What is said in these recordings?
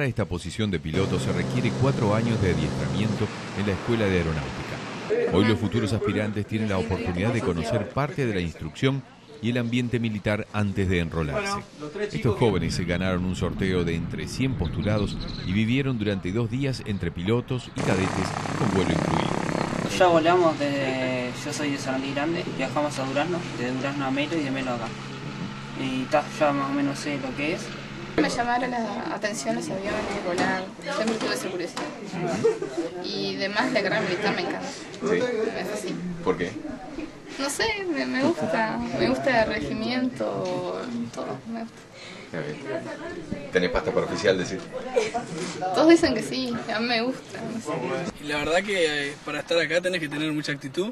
a esta posición de piloto se requiere 4 años de adiestramiento en la Escuela de Aeronáutica. Hoy los futuros aspirantes tienen la oportunidad de conocer parte de la instrucción y el ambiente militar antes de enrolarse. Estos jóvenes se ganaron un sorteo de entre 100 postulados y vivieron durante 2 días entre pilotos y cadetes con vuelo incluido. Ya volamos yo soy de Sarandí Grande, viajamos a Durazno, de Durazno a Melo y de Melo acá. Y ya más o menos sé lo que es. Me llamaron la atención los aviones, volar, siempre tuve esa curiosidad. Y además la carrera militar me encanta. ¿Sí? Es así. ¿Por qué? No sé, me gusta el regimiento, todo, me gusta. ¿Tenés pasta para oficial, decir? Todos dicen que sí, a mí me gusta. No sé. La verdad que para estar acá tenés que tener mucha actitud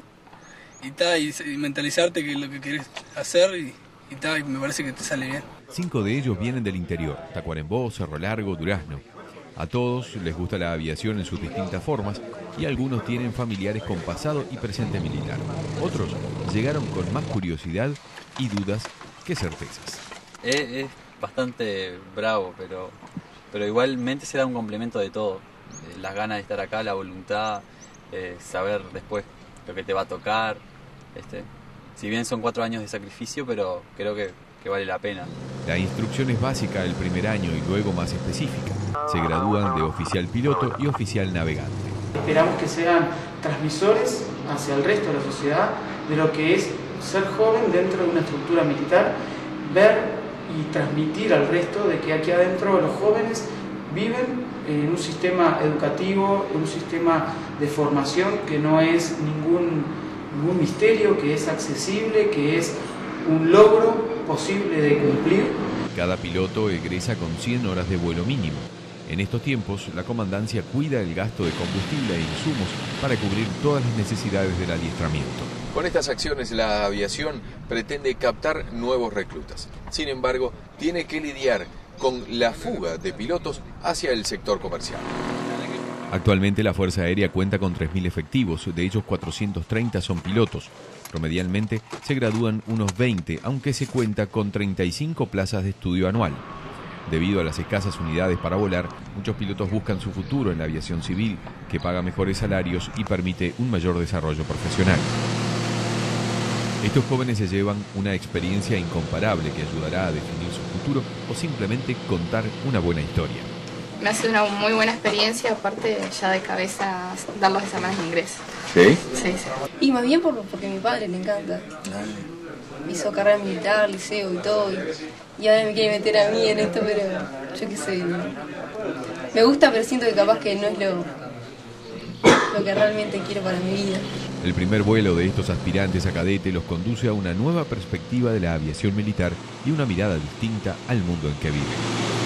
y mentalizarte que es lo que querés hacer y me parece que te sale bien. 5 de ellos vienen del interior, Tacuarembó, Cerro Largo, Durazno. A todos les gusta la aviación en sus distintas formas y algunos tienen familiares con pasado y presente militar. Otros llegaron con más curiosidad y dudas que certezas. Es bastante bravo, pero igualmente se da un complemento de todo. Las ganas de estar acá, la voluntad, saber después lo que te va a tocar. Si bien son 4 años de sacrificio, pero creo que vale la pena. La instrucción es básica el primer año y luego más específica. Se gradúan de oficial piloto y oficial navegante. Esperamos que sean transmisores hacia el resto de la sociedad de lo que es ser joven dentro de una estructura militar, ver y transmitir al resto de que aquí adentro los jóvenes viven en un sistema educativo, en un sistema de formación que no es ningún misterio, que es accesible, que es un logro posible de cumplir. Cada piloto egresa con 100 horas de vuelo mínimo. En estos tiempos, la comandancia cuida el gasto de combustible e insumos para cubrir todas las necesidades del adiestramiento. Con estas acciones, la aviación pretende captar nuevos reclutas. Sin embargo, tiene que lidiar con la fuga de pilotos hacia el sector comercial. Actualmente la Fuerza Aérea cuenta con 3.000 efectivos, de ellos 430 son pilotos. Promedialmente se gradúan unos 20, aunque se cuenta con 35 plazas de estudio anual. Debido a las escasas unidades para volar, muchos pilotos buscan su futuro en la aviación civil, que paga mejores salarios y permite un mayor desarrollo profesional. Estos jóvenes se llevan una experiencia incomparable que ayudará a definir su futuro o simplemente contar una buena historia. Me hace una muy buena experiencia, aparte ya de cabeza dar los exámenes de ingreso. ¿Sí? Sí. Y más bien porque a mi padre le encanta. Hizo carrera militar, liceo y todo, y ahora me quiere meter a mí en esto, pero yo qué sé. Me gusta, pero siento que capaz que no es lo que realmente quiero para mi vida. El primer vuelo de estos aspirantes a cadete los conduce a una nueva perspectiva de la aviación militar y una mirada distinta al mundo en que viven.